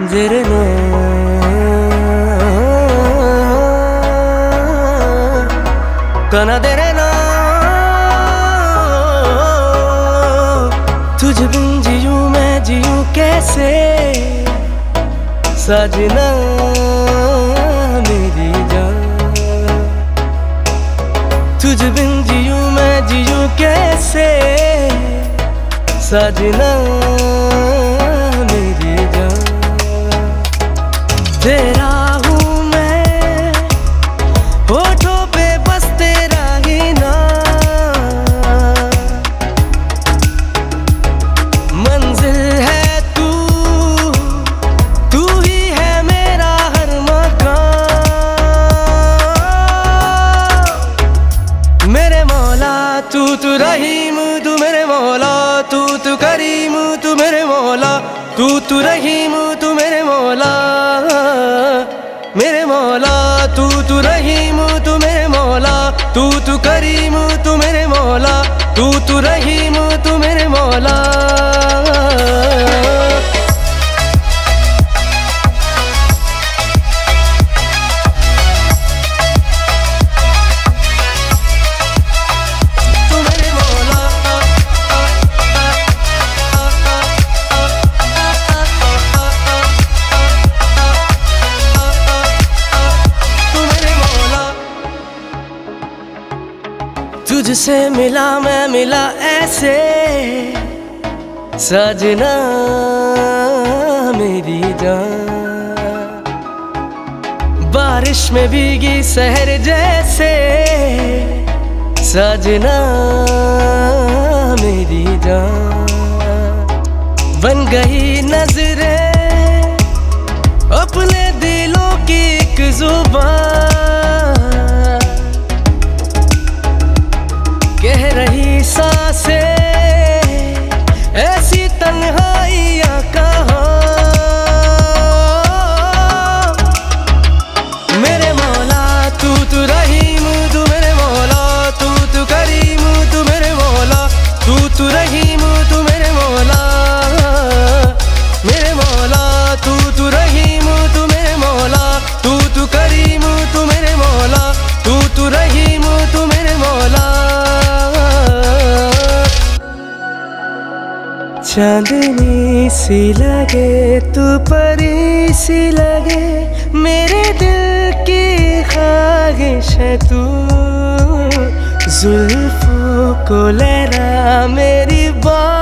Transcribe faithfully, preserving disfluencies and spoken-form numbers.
तेरे नो कना तेरे नो तुझ बिन जियूं मैं जियूं कैसे सजना मेरी जान। तुझ बिन जियूं मैं जियूं कैसे सजना मेरी जान। तेरा हूँ मैं होठों पे बस तेरा ही नाम। मंजिल है तू तू ही है मेरा हर मकाम। मेरे मौला तू तू रहीम तू मेरे मौला तू तू करीम तू मेरे मौला तू तू रहीम तू मेरे मौला मेरे मौला तू तू रहीम तू मेरे मौला तू तू करीम तू मेरे मौला तू तू रहीम तू मेरे मौला। तुझसे मिला मैं मिला ऐसे सजना मेरी जान। बारिश में भीगी शहर जैसे सजना मेरी जान। बन गई नजरें अपने दिलों की एक जुबान। कह रही सांसें ऐसी तन्हाइयाँ कहाँ। मेरे मौला तू तू रहीम तू मेरे मौला तू तू करीम तू मेरे मौला तू तू रहीम तू मेरे मौला मेरे मौला तू तू रहीम तू मेरे मौला तू तू करीम तू मेरे मौला तू तू रहीम तू मेरे मौला। चांदनी सी लगे तू परी सी लगे मेरे दिल की ख्वाहिश है तू। जुल्फों को लहरा मेरी बात